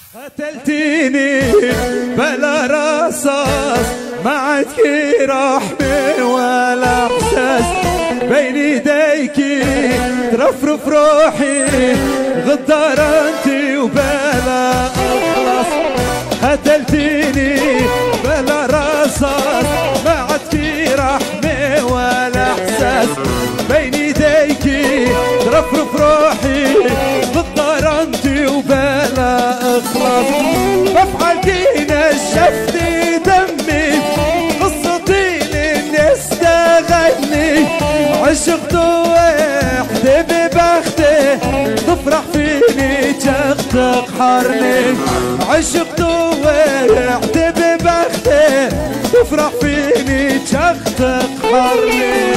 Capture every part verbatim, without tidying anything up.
قتلتيني بلا رصاص، ما عندك رحمة ولا احساس، بين ايديكي ترفرف روحي، غدار انتي وبلا اخلص. قتلتيني بلا رصاص، ما عندك رحمة ولا احساس، بين ايديكي ترفرف روحي، غدار انتي وبلا اخلص. بفعلتي نشفتي دمي، قصتي للناس تغني، عشقت وحدي ببختي، تفرح فيني تقهرني، عشقت وحدي ببختي، تفرح فيني تقهرني.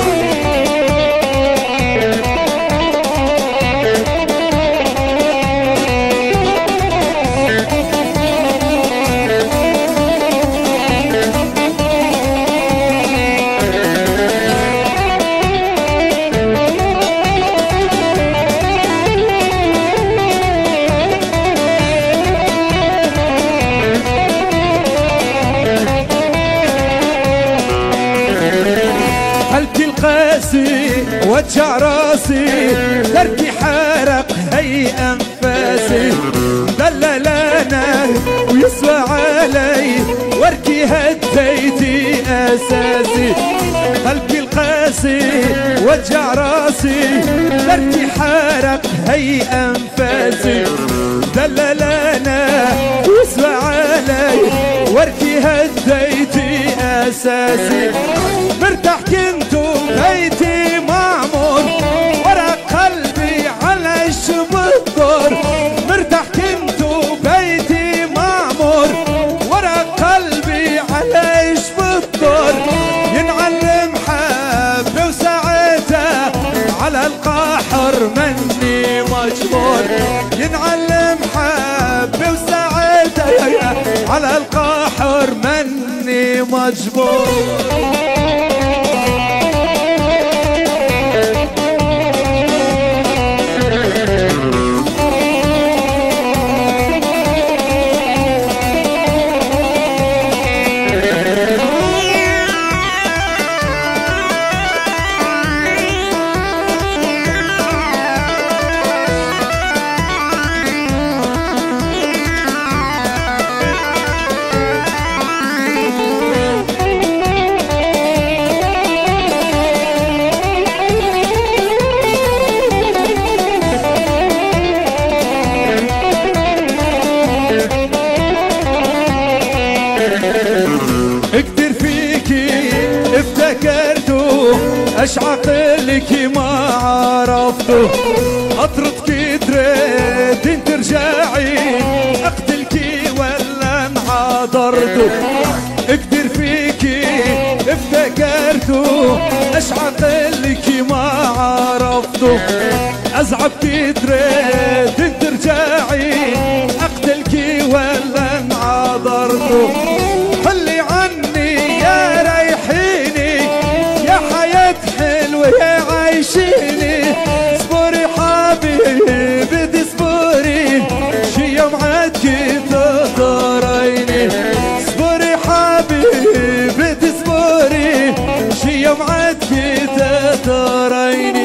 قلبي القاسي وجع راسي، تركي حرق هي انفاسي، دللانا ويسوى علي، وركي هديتي اساسي. قلبي القاسي وجع راسي، تركي حرق هي انفاسي، دللانا ويسوى علي، وركي هديتي اساسي. مرتاح كنتو بيتي معمور، ورا قلبي على الشبطر، مرتاح كنتو بيتي معمور، ورا قلبي على الشبطر، ينعلم حبه وساعتها على القاحر مني مجبور، ينعلم حبه وساعتها على القاحر مني مجبور. اقدر فيكي افتكرته، اش عقلك ما عرفته، اطردك تريدين ترجعي، اقتلكي ولا انحضرته. اقدر فيكي افتكرته، اش عقلك ما عرفته، ازعبك تريدين ترجعي، اقتلكي ولا انحضرته. حلي عني يا ريحيني، يا حياة حلوة يا عايشيني، اصبري حبيبتي اصبري، شي يوم عدكي تقدريني، اصبري حبيبتي اصبري، شي يوم عدكي تقدريني.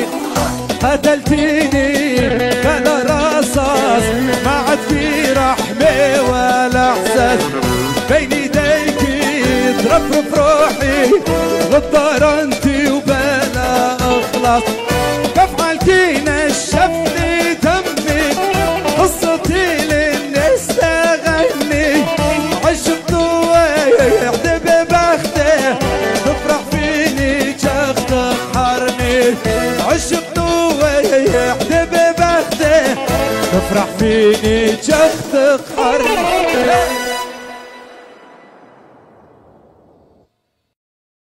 قتلتيني بلا رصاص، ما عاد في رحمة ولا احساس، بين ايديكي ترفرف روحي، غدار انتي وبلا اخلص. بفعلتي نشفتي دمي، قصتي للناس تغني، عشقت وحدي ببختي، تفرح فيني تقهرني، عشقت وحدي ببختي، تفرح فيني تقهرني.